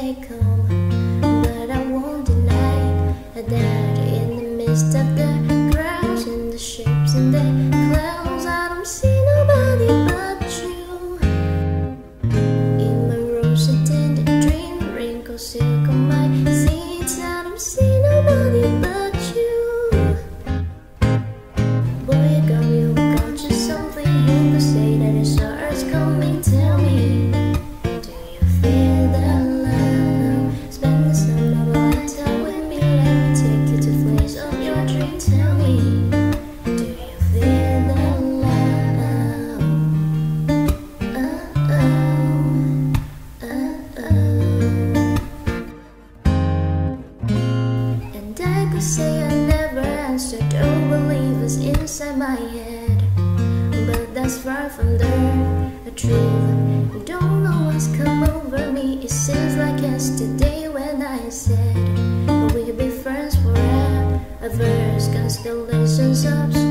take home. But I won't deny that in the midst of the crowds and the shapes and the clouds, I don't see nobody but you. In my rose-tinted dream, wrinkles silk on my seats, I don't see nobody but you. Boy, you got me hooked on to something. Who could say that it's ours? Coming, tell me, do you feel that love? Spend the summer of a lifetime with me. Let me take you to the place of your dream. Tell me, do you feel that love? Oh, oh, oh, oh. And I could say I never answered, don't believe it's inside my head, but that's far from the truth. Don't know what's come over me. It seems like yesterday when I said we could be friends forever. Constellations of